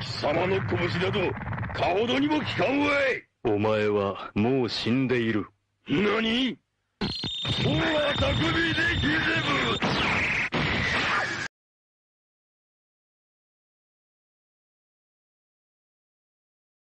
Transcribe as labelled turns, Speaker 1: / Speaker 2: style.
Speaker 1: 貴様の拳などかほどにも効かんわい。
Speaker 2: お前はもう死んでいる。
Speaker 1: 何？おは匠でひぜぶ。